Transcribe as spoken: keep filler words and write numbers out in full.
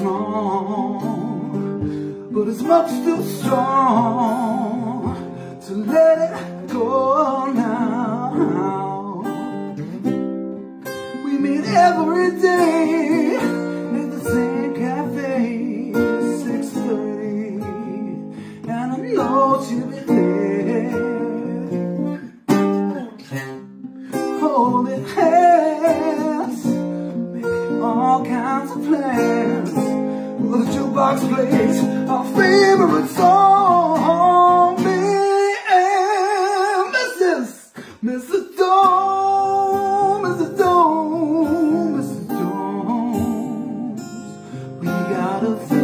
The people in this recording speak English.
strong, but it's much too strong to let it go now. We meet every day at the same cafe at six thirty, and I know she'll be there, holding hands, making all kinds of plans. The jukebox plays our favorite song, me and Missus Missus Jones, Missus Jones, Missus Jones. We got a